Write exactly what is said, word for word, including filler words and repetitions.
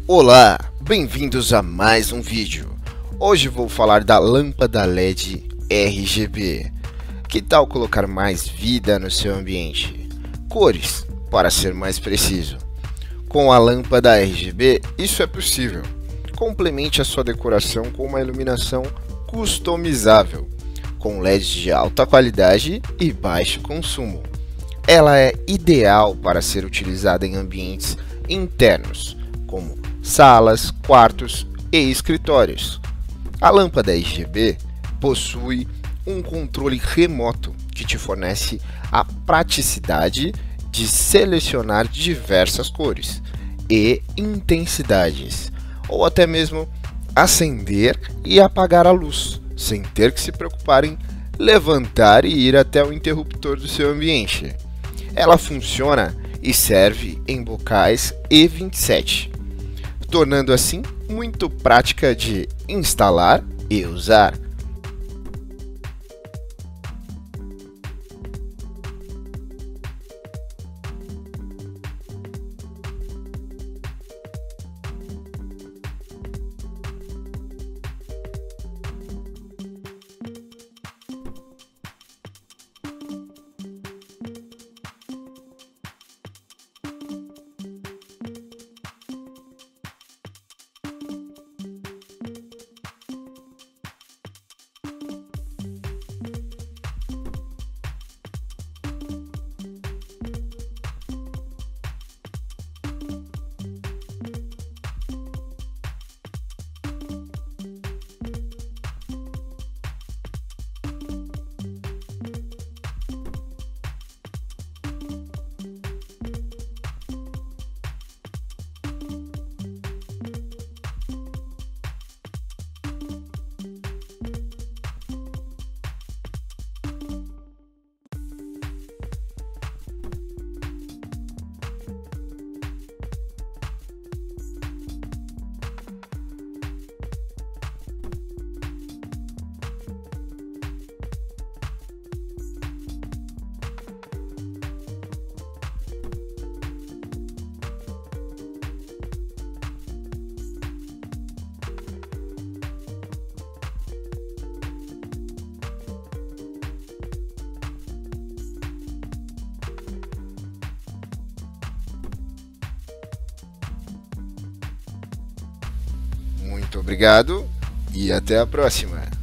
Olá, bem-vindos a mais um vídeo. Hoje vou falar da lâmpada L E D R G B. Que tal colocar mais vida no seu ambiente? Cores, para ser mais preciso. Com a lâmpada R G B, isso é possível. Complemente a sua decoração com uma iluminação customizável, com L E Ds de alta qualidade e baixo consumo. Ela é ideal para ser utilizada em ambientes internos, como salas, quartos e escritórios. A lâmpada R G B possui um controle remoto que te fornece a praticidade de selecionar diversas cores e intensidades, ou até mesmo acender e apagar a luz, sem ter que se preocupar em levantar e ir até o interruptor do seu ambiente. Ela funciona e serve em bocais E vinte e sete, tornando assim muito prática de instalar e usar. Muito obrigado e até a próxima!